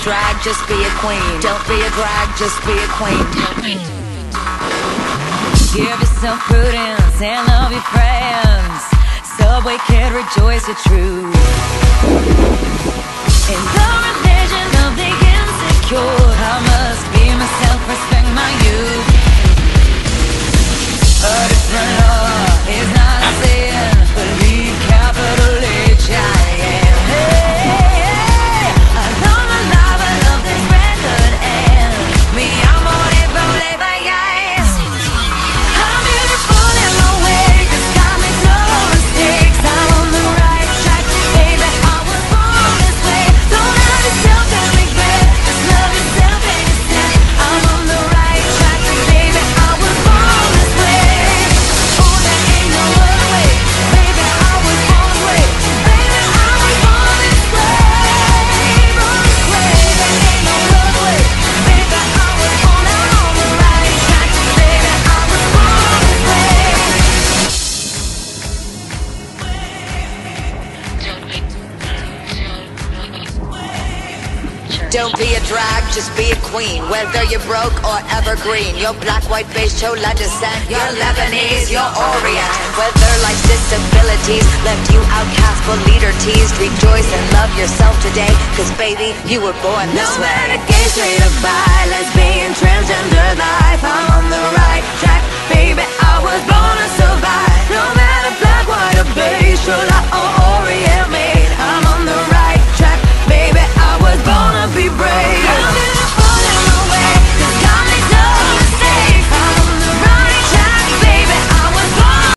drag, just be a queen. Don't be a drag, just be a queen. Give yourself prudence and love your friends. Subway kid, rejoice your truth. In the religion of the insecure, I must be myself, respect my youth. A different law is not a sin. Believe capital H I am. Hey, I love the lava of this record and me, I'm on it, rolling my eyes. I'm beautiful in my way, just got me no mistakes. I'm on the right track, baby, I was born this way. Don't have yourself and regret, just love yourself and yourself. I'm on the right track, baby, I was born this way. Oh, there ain't no other way, baby, I was born this way. Baby, I was born this way, born this way. There ain't no other way, baby, I was born. I'm on the right track, baby, I was born this way. Don't be a drag, just be a queen. Whether you're broke or evergreen, you're black, white, beige, chola descent, you're Lebanese, you're Orient. Whether life's disabilities left you outcast but leader teased, rejoice and love yourself today, cause baby, you were born this way. No matter gay, straight or bi, lesbian, transgender,